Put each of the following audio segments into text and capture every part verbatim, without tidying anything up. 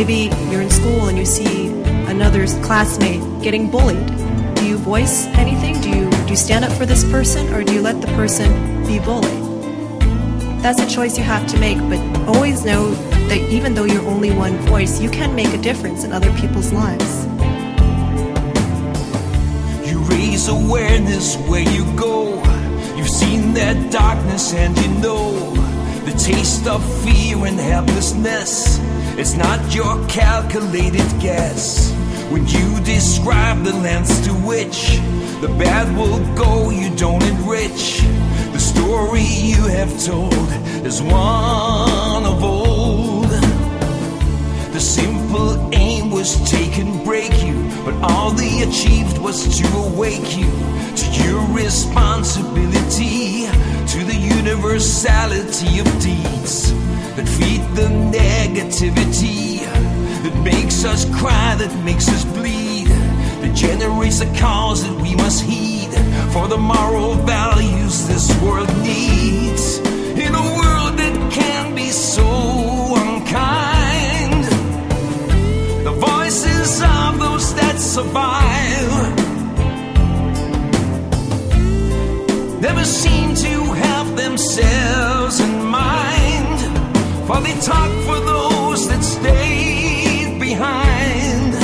maybe you're in school and you see another classmate getting bullied. Do you voice anything? Do you, do you stand up for this person, or do you let the person be bullied? That's a choice you have to make, but always know that even though you're only one voice, you can make a difference in other people's lives. You raise awareness where you go. You've seen that darkness and you know the taste of fear and helplessness. It's not your calculated guess when you describe the lengths to which the bad will go. You don't enrich the story you have told is one of old. The simple aim was take and break you, but all they achieved was to awake you to your responsibility, to the universality of deeds that feed the negativity, that makes us cry, that makes us bleed, that generates the cause that we must heed for the moral values this world needs. In a world that can be so unkind, the voices of those that survive never seem to have themselves in mind, for they talk for those that stayed behind.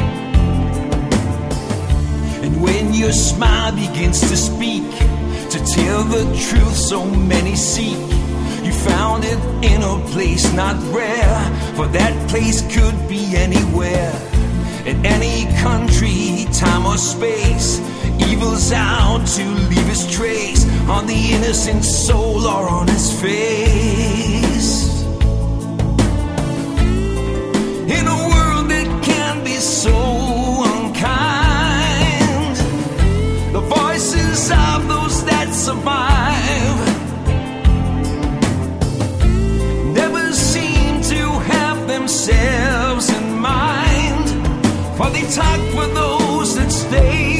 And when your smile begins to speak, to tell the truth so many seek, you found it in a place not rare, for that place could be anywhere, in any country, time or space. Evil's out to leave his trace on the innocent soul or on his face. In a world that can be so unkind, the voices of those that survive never seem to have themselves in mind, for they talk for those that stay